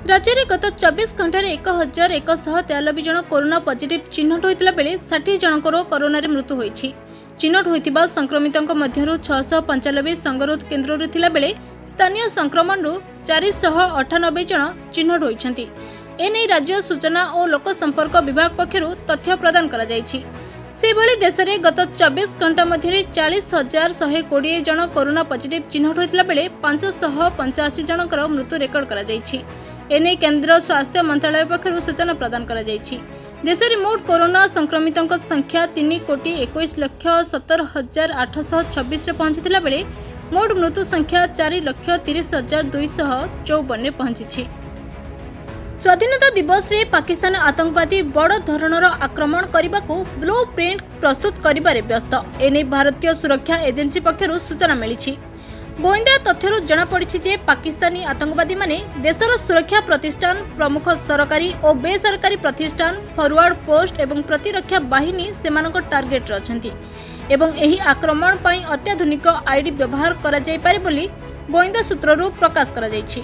राज्य में गत 24 घंटे 1193 जन कोरोना पॉजिटिव चिन्हट होता बेले 60 जनकर कोरोना मृत्यु होती। चिन्हट होता संक्रमितों मध्य 695 संगरोध केन्द्र थिला बेले स्थानीय संक्रमण 498 जन चिन्हट होती। एने राज्य सूचना और लोक संपर्क विभाग पक्षर तथ्य प्रदान करा जायछि। सेभଳି देश में गत 24 घंटा मध्य 40,120 जन कोरोना पॉजिटिव चिन्हट होता बेले 585 जनकर मृत्यु रेकर्ड करा जायछि। एने केंद्र स्वास्थ्य मंत्रालय पक्षर सूचना प्रदान करा जायछि। देश में मोट कोरोना संक्रमितों संख्या 3,21,17,826 पहुंचीला बेले मोट मृत्यु संख्या 4,30,254 पहुंची। स्वाधीनता दिवस रे पाकिस्तान आतंकवादी बड़ धरणर आक्रमण करने को ब्लू प्रिंट प्रस्तुत करिबारे व्यस्त। एने भारतीय सुरक्षा एजेंसी पक्षर सूचना मिली। गोइंदा तथ्यरू जनापड़ी जे पाकिस्तानी आतंकवादी माने देशर सुरक्षा प्रतिष्ठान, प्रमुख सरकारी और बेसरकारी प्रतिष्ठान, फॉरवर्ड पोस्ट एवं प्रतिरक्षा बाहिनी सेमानक टार्गेट रछंती एवं एही आक्रमण पई अत्याधुनिक आईडी व्यवहार करा जाय पारे बोली गोइंदा सूत्ररू प्रकाश करा जायछि।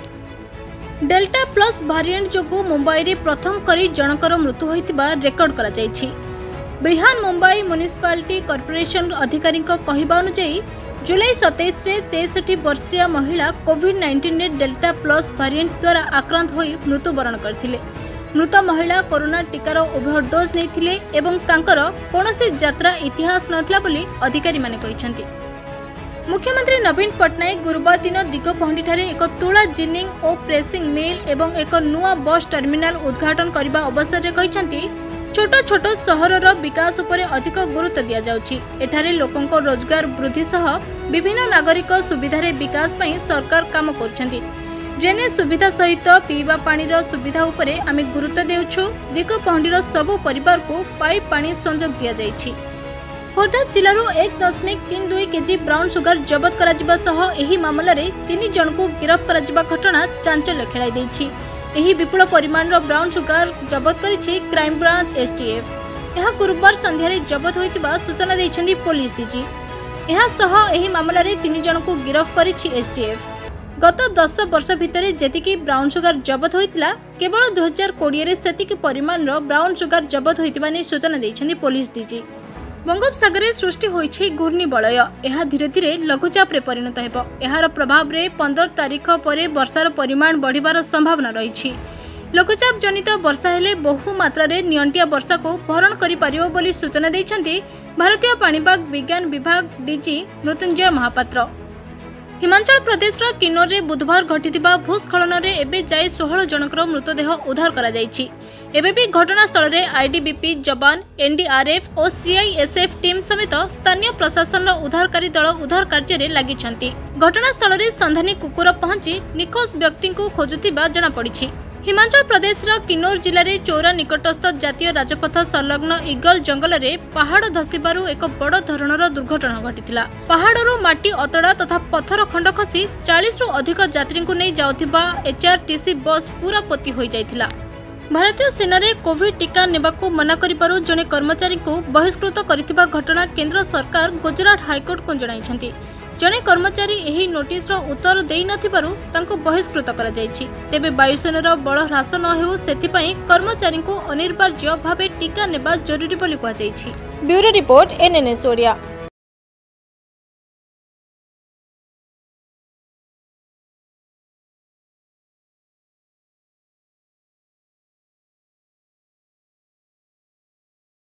डेल्टा प्लस भारिएंट जोगु मुंबई रे प्रथम करी जनकर मृत्यु होइतिबा रेकर्ड करा जायछि। ब्रिहान मुंबई म्युनिसिपालिटी कॉर्पोरेशन अधिकारी कहवा अनुसार जुलाई 27 रे 63 वर्षीय महिला कोविड-19 रे डेल्टा प्लस भारिएंट द्वारा आक्रांत होई मृत्युवरण करथिले। मृत महिला कोरोना टीकार ओभरडोज नेथिले एवं तांकर कोनोसी यात्रा इतिहास नथिला बोली अधिकारी माने कहिसंती। मुख्यमंत्री नवीन पट्टनायक गुरुवार दिन दिगपहंडी ठारे एक तुला जिनिंग और प्रेसिंग मिल एवं एक नुआ बस टर्मिनाल उद्घाटन करने अवसर में कहते छोट छोट सहरर विकास उपर अधिक गुरुत्व दिया जाउछि। एठारे लोकों को रोजगार वृद्धि सह विभिन्न नागरिक सुविधारे विकास पई सरकार काम करछंती। ड्रेनेज सुविधा सहित पीवा पानी सुविधा उपरे आमे गुरुत्व देउछु। दिगपहंडीर सबु परिवार को पाइप पानी संजोग दिया जाइछि। खोर्धा जिलूर 1.32 केजी ब्राउन सुगर जबत करा सह एही मामला रे 3 जन को गिरफ्त करा घटना चांचल्य खेलाई दैछि। एही विपुल परिमाण ब्राउन सुगर जबत करिछि क्राइम ब्रांच एसटीएफ। यह गुरुवार संध्यारे जबत होइतिबा सूचना दैछन्ती पुलिस डीजी। यह सह एही मामला रे 3 जन को गिरफ्त करिछि एसटीएफ। गत 10 वर्ष भितर जेतिकी ब्राउन सुगर जबत होइतिला केवल 2020 रे सेतिकी परिमाण ब्राउन सुगर जबत होइतिबा नै सूचना दैछन्ती पुलिस डीजी। बंगोपसागर सृष्टि होइछि घूर्णिबलय। यह धीरे धीरे लघुचाप रे परिणत हेबो। एहार प्रभाव रे 15 तारीख परे वर्षार परिमाण बढ़िबार संभावना रहिछि। लघुचाप जनित वर्षा हेले बहु मात्रा रे नियंटिया वर्षा को भरण करि परिबो बोली सूचना दैछन्ती भारतीय पाणीपाग विज्ञान विभाग डीजी मृत्युंजय महापात्र। हिमाचल प्रदेश किन्नौर रे बुधवार घटिथिबा भूस्खलन रे एबे जाय 16 जनकर मृतदेह उद्धार करा जायछि। एबे भी घटनास्थल रे आईडीबीपी जवान, एनडीआरएफ और सीआईएसएफ टीम समेत स्थानीय प्रशासन उद्धारकारी दल उद्धार कार्य रे लागिछन्ति। घटनास्थल रे संधानी कुकुर पहुंची निखोज व्यक्ति को खोजुथिबा जणा पड़िछि। हिमाचल प्रदेश किन्नौर जिले में चौरा निकटस्थ जातीय राजपथ संलग्न ईगल जंगल रे पहाड़ धसीबारु एक बड़ धरणर दुर्घटना घटिथिला। पहाड़रू माटी अतड़ा तथा पत्थर खंड खसी 40 रु अधिक यात्री को नहीं जाउथिबा एचआरटीसी बस पूरा पोती होई जाइथिला। भारतीय सेना रे कोविड टीका नेबाकू मना करिबारु जने कर्मचारी को बहिष्कृत करिथिबा घटना केंद्र सरकार गुजरात हाईकोर्ट को जणाइछन्ति। जने कर्मचारी एही नोटिस उत्तर देई नथिबारु तांको बहिष्कृत करा जायछि। तेबे वायुसेनार बल ह्रास न हेउ सेथिपई कर्मचारी को अनिवार्य भावे टीका नेबा जरूरी बोली कहा जायछि। Bureau report NNS Odia.